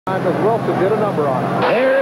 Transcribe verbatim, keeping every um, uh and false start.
As Wilson did a number on it. There's